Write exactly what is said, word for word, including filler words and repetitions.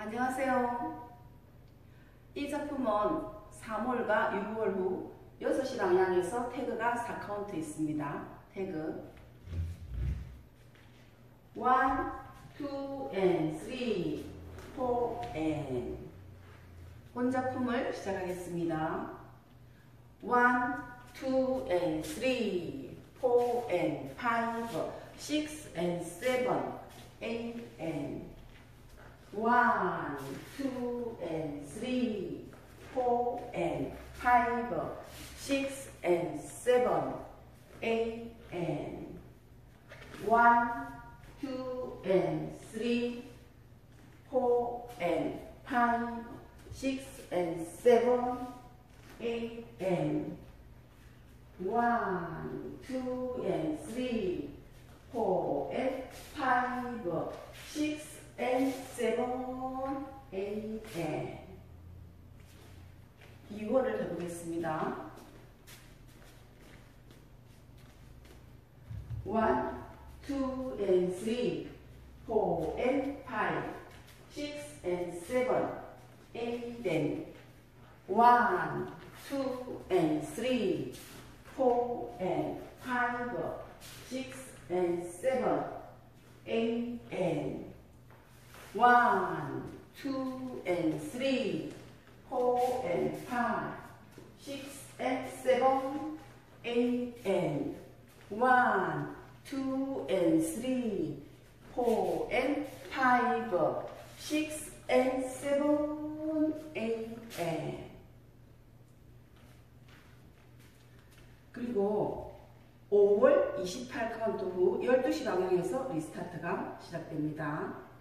안녕하세요. 이 작품은 삼월과 유월 후 여섯 시 방향에서 태그가 사 카운트 있습니다. 태그 일, 이, and 삼, 사, and 본 작품을 시작하겠습니다. 일, 이, and 삼, 사, and 오, 육, and 칠, 팔, and one, two, and three, four, and five, six, and seven, eight, and one, two, and three, four, and five, six, and seven, eight, and one, two, and three, four, and five, six, and seven, eight, and 유월을 해보겠습니다. one, two, and three, four, and five, six, and seven, eight, and one, two, and three, four, and five, six, and seven, eight, and one, two, and three, four, and five, six, and seven, eight, and one, two, and three, four, and five, six, and seven, eight, and 그리고 오월 이십팔 카운트 후 열두 시 방향에서 리스타트가 시작됩니다.